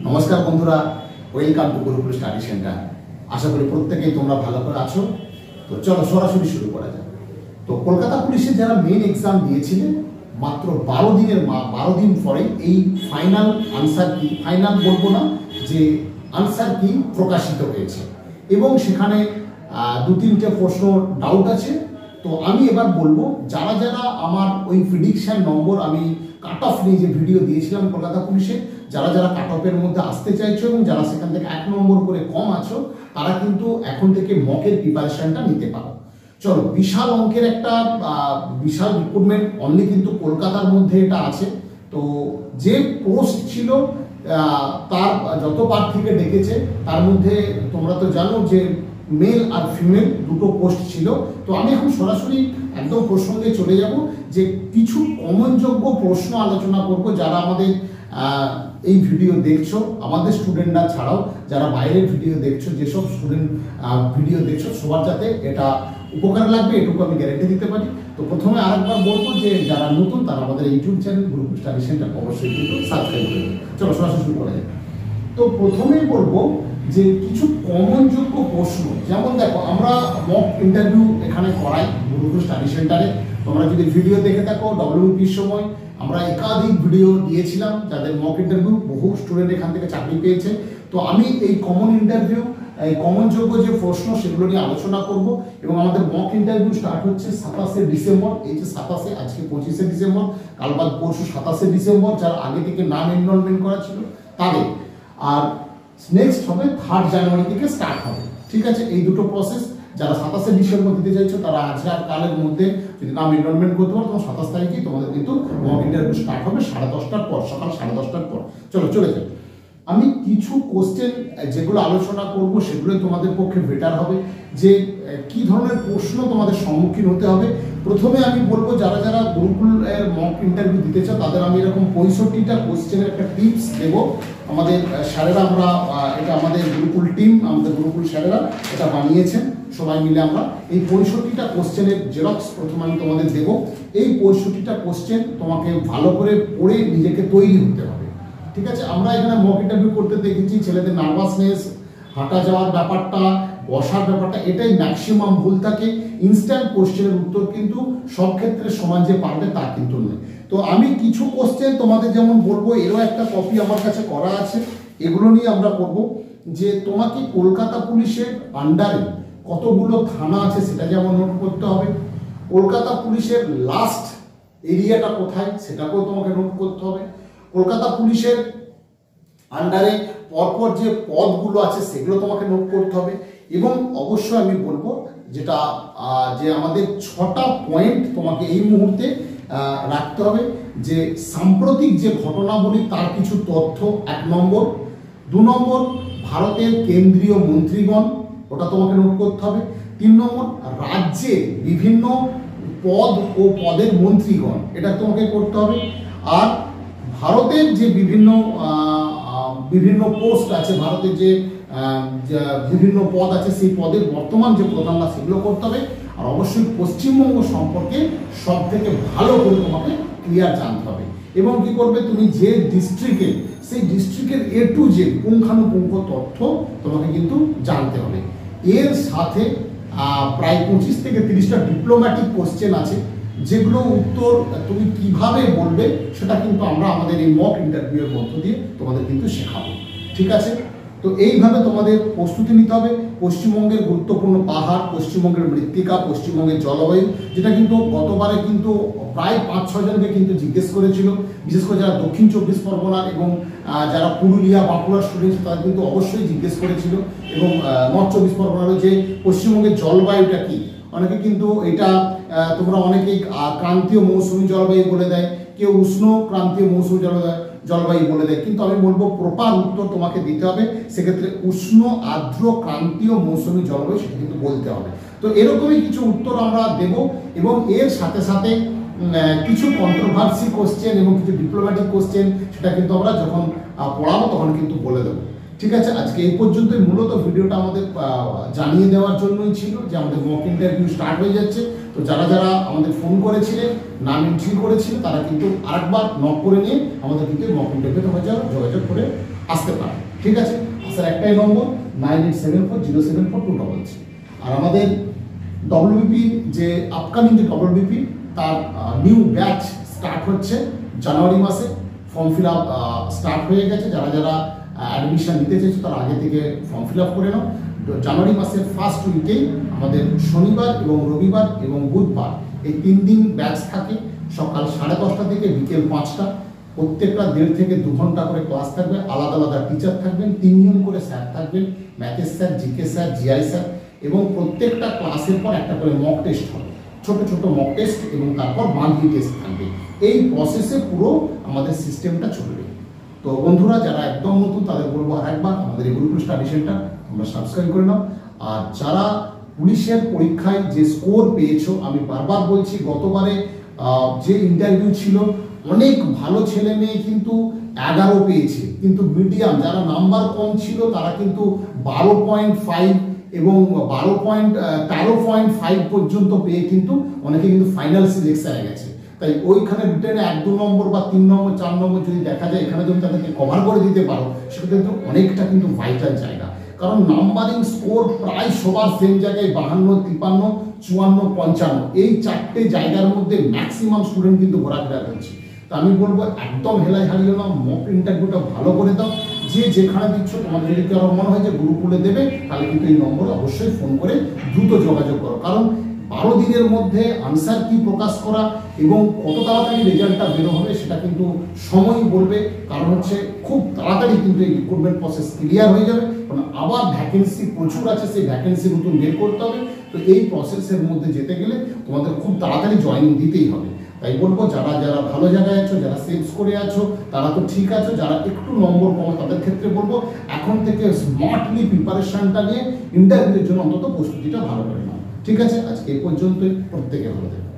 নমস্কার বন্ধুরা, welcome to Gurukul study centre. আশা করি প্রত্যেকেই তোমরা ভালো করে আছো। তো চলো সরাসরি শুরু করা যাক। তো কলকাতা পুলিশের যারা মেন এক্সাম দিয়েছিলেন, মাত্র 12 দিন পরে এই ফাইনাল আনসার কি, ফাইনাল বলবো না, যে আনসার কি প্রকাশিত হয়েছে এবং সেখানে 2-3টে প্রশ্ন ডাউট আছে। তো আমি এবার বলবো যারা যারা আমার ওই প্রেডিকশন নম্বর, আমি কাট অফ নিয়ে যে ভিডিও দিয়েছিলাম কলকাতা পুলিশে, যারা যারা কাট অফের মধ্যে আসতে চাইছো এবং যারা সেখান থেকে 1 নম্বর করে কম আছো, তারা কিন্তু এখন থেকে মকের প্রিপারেশনটা নিতে পারো। চলো, বিশাল অঙ্কের একটা বিশাল রিক্রুটমেন্ট অনলি কিন্তু কলকাতার মধ্যে এটা আছে। তো যে পোস্ট ছিল তার যত প্রার্থীকে ডেকেছে তার মধ্যে তোমরা তো জানো যে মেল আর ফিমেল দুটো পোস্ট ছিল। তো আমি এখন সরাসরি একদম প্রসঙ্গে চলে যাব যে কিছু কমনযোগ্য প্রশ্ন আলোচনা করব। যারা আমাদের এই ভিডিও দেখছো, আমাদের স্টুডেন্টরা ছাড়াও যারা বাইরের ভিডিও দেখছো, যেসব স্টুডেন্ট ভিডিও দেখছো, সবার যাতে এটা উপকার লাগবে এটুকু আমি গ্যারেন্টি দিতে পারি। তো প্রথমে আরেকবার বলবো যে যারা নতুন তারা আমাদের YouTube channel Gurukul study centre অবশ্যই কিন্তু সাবস্ক্রাইব করে দেবে। চলো সরাসরি শুরু করা যাক। তো প্রথমেই বলবো যে কিছু কমনযোগ্য প্রশ্ন, যেমন দেখো আমরা মক ইন্টারভিউ এখানে করাই গুরুকুল স্টাডি সেন্টারে। তোমরা যদি ভিডিও দেখে থাকো, WBPর সময় আমরা একাধিক ভিডিও দিয়েছিলাম যাদের মক ইন্টারভিউ, বহু স্টুডেন্ট এখান থেকে চাকরি পেয়েছে। তো আমি এই কমন ইন্টারভিউ, এই কমনযোগ্য যে প্রশ্ন সেগুলো নিয়ে আলোচনা করব। এবং আমাদের মক ইন্টারভিউ স্টার্ট হচ্ছে 27শে ডিসেম্বর। এই যে 27শে, আজকে 25শে ডিসেম্বর, কাল বাদ পরশু 27শে ডিসেম্বর। যারা আগে থেকে নাম এনরোলমেন্ট করা ছিল তাদের, আর নেক্সট হবে 3 জানুয়ারি থেকে স্টার্ট হবে। ঠিক আছে, এই দুটো প্রসেস। যারা 27শে ডিসেম্বর দিতে চাইছো তারা আজ আর কালের মধ্যে যদি নাম এনরোলমেন্ট করতে পারো, তখন 27 তারিখে তোমাদের কিন্তু মক ইন্টারভিউ স্টার্ট হবে 10:30টার পর, সকাল 10:30টার পর। চলো চলে যাই। আমি কিছু কোশ্চেন যেগুলো আলোচনা করব সেগুলোই তোমাদের পক্ষে বেটার হবে, যে কি ধরনের প্রশ্ন তোমাদের সম্মুখীন হতে হবে। প্রথমে আমি বলবো যারা যারা গুরুকুলের মক ইন্টারভিউ দিতে চাও তাদের আমি এরকম 65টা কোশ্চেনের একটা টিপস দেবো। আমাদের স্যারেরা, আমরা এটা আমাদের গুরুকুল টিম, আমাদের গুরুকুল স্যারেরা এটা বানিয়েছেন, সবাই মিলে আমরা এই 65টা কোশ্চেনের জেরক্স প্রথমে আমি তোমাদের দেবো। এই 65টা কোশ্চেন তোমাকে ভালো করে পড়ে নিজেকে তৈরি হতে হবে। ঠিক আছে, আমরা এখানে মক ইন্টারভিউ করতে দেখেছি ছেলেদের নার্ভাসনেস, হাঁটা যাওয়ার ব্যাপারটা, বসার ব্যাপারটা, এটাই ম্যাক্সিমাম ভুল থাকে। ইনস্ট্যান্ট কোশ্চেনের উত্তর কিন্তু সব ক্ষেত্রে সমান যে পারবে তা কিন্তু নয়। তো আমি কিছু কোশ্চেন তোমাদের যেমন বলবো, এরও একটা কপি আমার কাছে করা আছে, এগুলো নিয়ে আমরা করব। যে তোমাকে কলকাতা পুলিশের আন্ডারে কতগুলো থানা আছে সেটা যেমন নোট করতে হবে। কলকাতা পুলিশের লাস্ট এরিয়াটা কোথায় সেটাকেও তোমাকে নোট করতে হবে। কলকাতা পুলিশের আন্ডারে পরপর যে পদগুলো আছে সেগুলো তোমাকে নোট করতে হবে। এবং অবশ্যই আমি বলবো যেটা যে আমাদের 6টা পয়েন্ট তোমাকে এই মুহূর্তে রাখতে হবে, যে সাম্প্রতিক যে ঘটনাবলী তার কিছু তথ্য 1 নম্বর। 2 নম্বর ভারতের কেন্দ্রীয় মন্ত্রীগণ, ওটা তোমাকে নোট করতে হবে। 3 নম্বর রাজ্যে বিভিন্ন পদ ও পদের মন্ত্রীগণ, এটা তোমাকে করতে হবে। আর ভারতের যে বিভিন্ন পোস্ট আছে, ভারতের যে বিভিন্ন পদ আছে সেই পদের বর্তমান যে প্রধানরা সেগুলো করতে হবে। আর অবশ্যই পশ্চিমবঙ্গ সম্পর্কে সব থেকে ভালো করে তোমাকে ক্লিয়ার জানতে হবে। এবং কি করবে, তুমি যে ডিস্ট্রিক্টে, সেই ডিস্ট্রিক্টের A to Z পুঙ্খানুপুঙ্খ তথ্য তোমাকে কিন্তু জানতে হবে। এর সাথে প্রায় 25 থেকে 30টা ডিপ্লোম্যাটিক কোশ্চেন আছে, যেগুলো উত্তর তুমি কিভাবে বলবে সেটা কিন্তু আমরা আমাদের এই মক ইন্টারভিউয়ের মধ্য দিয়ে তোমাদের কিন্তু শেখাবো। ঠিক আছে, তো এইভাবে তোমাদের প্রস্তুতি নিতে হবে। পশ্চিমবঙ্গের গুরুত্বপূর্ণ পাহাড়, পশ্চিমবঙ্গের মৃত্তিকা, পশ্চিমবঙ্গের জলবায়ু, যেটা কিন্তু গতবারে কিন্তু প্রায় 5-6 জনকে কিন্তু জিজ্ঞেস করেছিল, বিশেষ করে যারা দক্ষিণ 24 পরগনার এবং যারা পুরুলিয়া বাঁকুড়ার স্টুডেন্ট তারা কিন্তু অবশ্যই জিজ্ঞেস করেছিল। এবং নর্থ 24 পরগনারও যে পশ্চিমবঙ্গের জলবায়ুটা কি, অনেকে কিন্তু এটা তোমরা অনেকেই ক্রান্তীয় মৌসুমী জলবায়ু বলে দেয়, কেউ উষ্ণ ক্রান্তীয় মৌসুমী জলবায়ু বলে দেয়। কিন্তু আমি বলবো প্রপার উত্তর তোমাকে দিতে হবে, সেক্ষেত্রে উষ্ণ আর্দ্র ক্রান্তীয় মৌসুমী জলবায়ু সেটা কিন্তু বলতে হবে। তো এরকমই কিছু উত্তর আমরা দেব। এবং এর সাথে সাথে কিছু কন্ট্রোভার্সি কোশ্চেন এবং কিছু ডিপ্লোম্যাটিক কোশ্চেন, সেটা কিন্তু আমরা যখন পড়াবো তখন কিন্তু বলে দেবো। ঠিক আছে, আজকে এই পর্যন্তই। মূলত ভিডিওটা আমাদের জানিয়ে দেওয়ার জন্যই ছিল যে আমাদের মক ইন্টারভিউ স্টার্ট হয়ে যাচ্ছে। তো যারা যারা আমাদের ফোন করেছিলেন, নাম এন্ট্রি করেছিলেন, তারা কিন্তু আরেকবার নক করে নিয়ে আমাদের কিন্তু মক ইন্টারভিউতে হয়ে যাওয়া যোগাযোগ করে আসতে পারে। ঠিক আছে, আসার একটাই নম্বর 9874074233। আর আমাদের ডব্লিউবিপি যে আপকামিং যে ডব্লিউবিপি তার নিউ ব্যাচ স্টার্ট হচ্ছে জানুয়ারি মাসে। ফর্ম ফিল আপ স্টার্ট হয়ে গেছে। যারা যারা অ্যাডমিশন নিতে চাইছো তারা আগে থেকে ফর্ম ফিল আপ করে নাও। জানুয়ারি মাসের ফার্স্ট উইকেই আমাদের শনিবার এবং রবিবার এবং বুধবার এই 3 দিন ব্যাচ থাকে। সকাল 10:30 থেকে বিকেল 5টা। প্রত্যেকটা 1.5 থেকে 2 ঘন্টা করে ক্লাস থাকবে। আলাদা আলাদা টিচার থাকবেন, 3 জন করে স্যার থাকবেন, ম্যাথের sir, GK sir, GI sir. এবং প্রত্যেকটা ক্লাসের পর একটা করে মক টেস্ট হবে, ছোট ছোট মক টেস্ট, এবং তারপর মান্থলি টেস্ট থাকবে। এই প্রসেসে পুরো আমাদের সিস্টেমটা চলবে। তো বন্ধুরা যারা একদম নতুন তাদের বলবো আরেকবার আমাদের এই গুরুকুল স্টাডি সেন্টার তোমরা সাবস্ক্রাইব করে নাও। আর যারা পুলিশের পরীক্ষায় যে স্কোর পেয়েছো, আমি বারবার বলছি, গতবারে যে ইন্টারভিউ ছিল অনেক ভালো ছেলে মেয়ে কিন্তু 11 পেয়েছে, কিন্তু মিডিয়াম যারা নাম্বার কম ছিল তারা কিন্তু 12.5 এবং 13.5 পর্যন্ত পেয়ে কিন্তু অনেকে কিন্তু ফাইনাল সিলেকশনে গেছে। তাই ওইখানে রিটেনে 1-2 নম্বর বা 3 নম্বর 4 নম্বর যদি দেখা যায়, এখানে যদি তাদেরকে কভার করে দিতে পারো, সেটা কিন্তু অনেকটা কিন্তু ভাইটাল জায়গা। কারণ নাম্বারিং স্কোর প্রায় সবার সেম জায়গায় 52, 53, 54, 55 এই 4টে জায়গার মধ্যে ম্যাক্সিমাম স্টুডেন্ট কিন্তু ঘোরাফেরা করছে। তা আমি বলবো একদম হেলায় হারিও না, মক ইন্টারভিউটা ভালো করে দাও। যে যেখানে দিচ্ছ, তোমাদের যদি কারো মনে হয় যে গুরুকুলে দেবে, তাহলে কিন্তু এই নম্বরে অবশ্যই ফোন করে দ্রুত যোগাযোগ করো। কারণ 12 দিনের মধ্যে আনসার কি প্রকাশ করা এবং কত তাড়াতাড়ি রেজাল্টটা বেরো হবে সেটা কিন্তু সময় বলবে। কারণ হচ্ছে খুব তাড়াতাড়ি কিন্তু এই রিক্রুটমেন্ট প্রসেস ক্লিয়ার হয়ে যাবে। কারণ আবার ভ্যাকেন্সি প্রচুর আছে, সেই ভ্যাকেন্সি নতুন বের করতে হবে। তো এই প্রসেসের মধ্যে যেতে গেলে তোমাদের খুব তাড়াতাড়ি জয়েনিং দিতেই হবে। তাই বলবো যারা যারা ভালো জায়গায় আছো, যারা সেভস করে আছো, তারা তো ঠিক আছো। যারা একটু নম্বর কম, তাদের ক্ষেত্রে বলবো এখন থেকে স্মার্টলি প্রিপারেশনটা নিয়ে ইন্টারভিউর জন্য অন্তত প্রস্তুতিটা ভালো করে নাও। ঠিক আছে, আজকে এই পর্যন্তই। প্রত্যেকে ভালো থাকবে।